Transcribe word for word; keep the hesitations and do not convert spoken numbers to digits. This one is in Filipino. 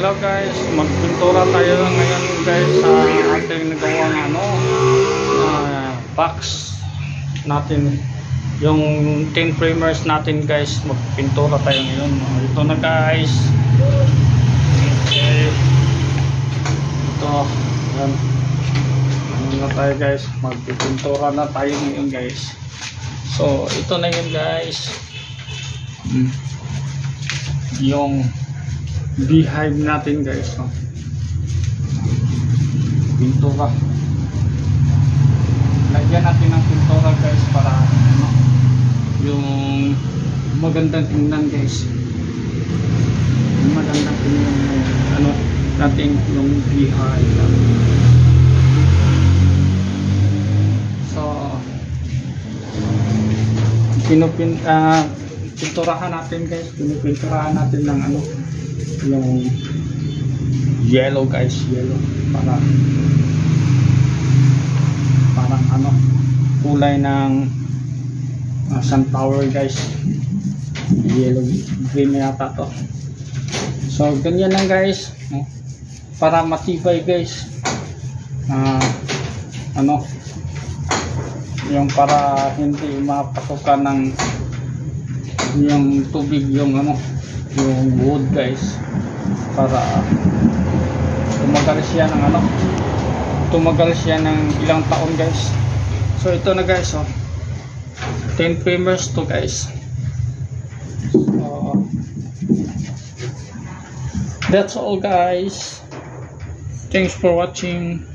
Hello guys, magpintura tayo ngayon guys sa ating nagawang ano uh, box natin, yung tin framers natin guys. Magpintura tayo ngayon. Ito na guys. Okay. Ito, yan. Ano na tayo guys, magpintura na tayo ngayon guys. So ito na yun guys, hmm. yung beehive natin guys, no? Pintura, lagyan natin ng pintura guys para ano, yung magandang tingnan guys, yung magandang tingnan yung ano natin, yung beehive natin. So pinupin uh, pinturahan natin guys, pinupinturahan natin ng ano, yung yellow guys, yellow, para parang ano, kulay ng uh, sunflower guys, yellow green yata to. So ganyan lang guys, no? Para matibay guys, uh, ano, yung para hindi mapasukan ng yung tubig yung ano, yung wood guys, para tumagal siya ng ano, tumagal siya ng ilang taon guys. So ito na guys, oh, tin framers to guys. So that's all guys, thanks for watching.